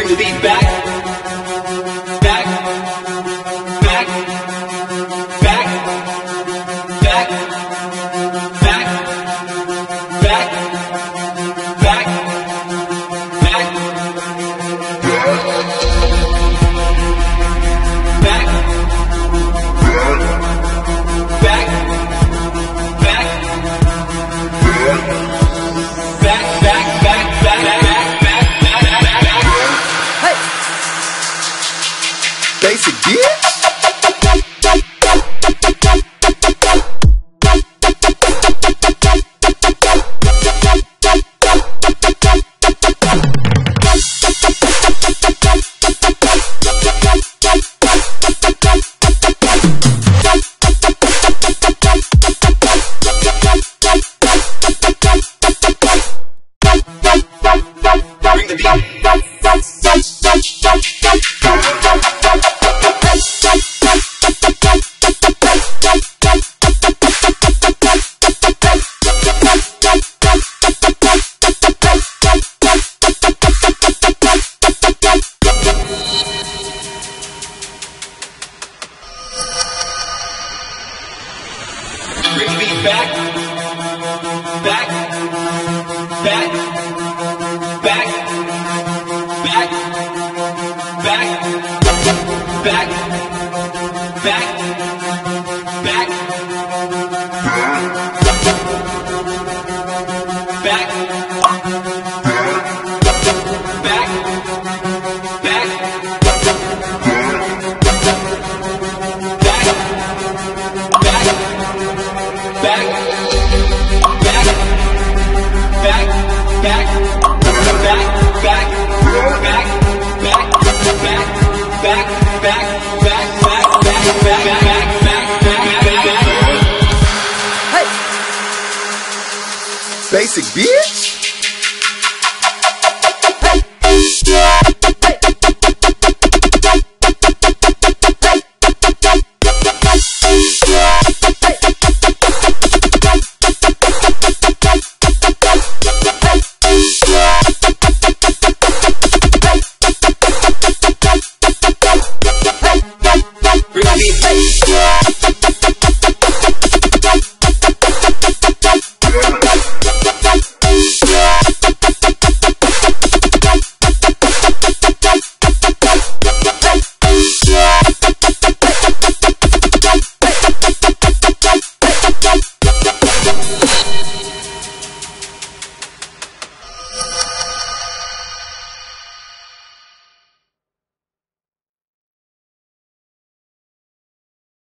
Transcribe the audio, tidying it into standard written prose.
Bring the beat back. Back. Back. Back. Back. Back. Back. Back. Back. Back. Bass again? Bring the beat. Bring the beat back, back, back, back, back, back, back, back, back, back, back.